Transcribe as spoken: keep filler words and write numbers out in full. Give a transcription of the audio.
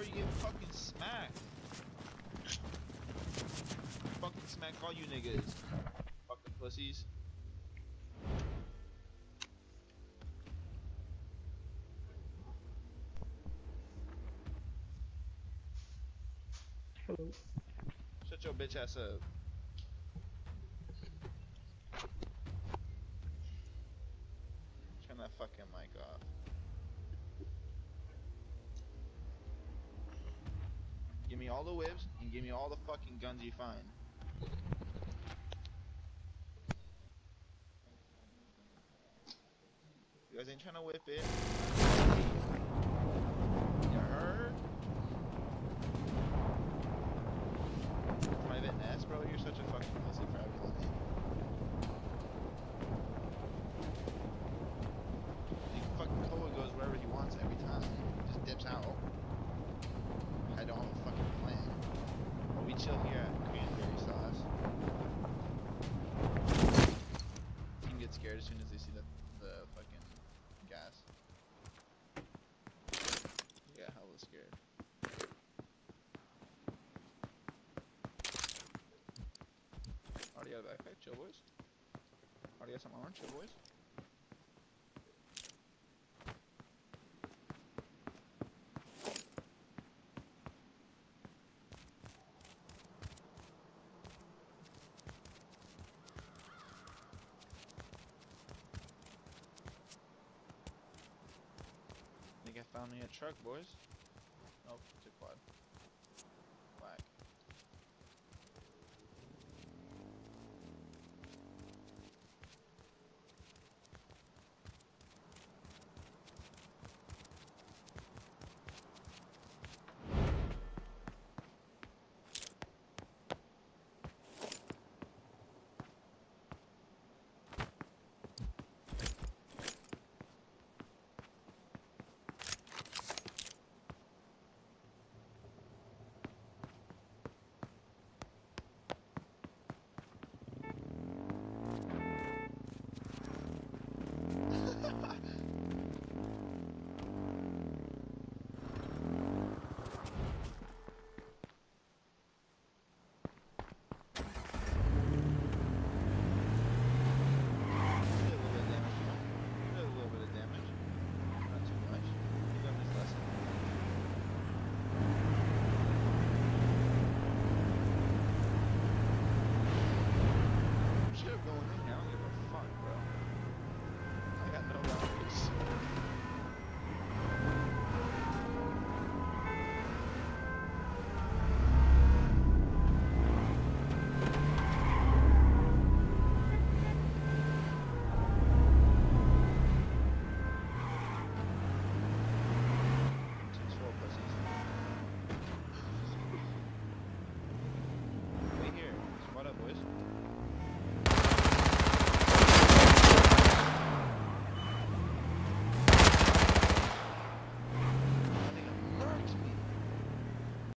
bro, you get fucking smacked. Fucking smack all you niggas. Fucking pussies. Hello. Shut your bitch ass up. Turn that fucking mic off. Give me all the whips and give me all the fucking guns you find. You guys ain't trying to whip it. You heard? Private Nest, bro? You're such a fucking pussy for having looking. The fucking Koa goes wherever he wants every time. Just dips out. I don't have a fucking plan. But we chill here at Cranberry Sauce. Team gets scared as soon as they see the, the fucking gas. Yeah, hella scared. Already got a backpack, chill boys. Already got some armor, chill boys. I think I found me a truck, boys.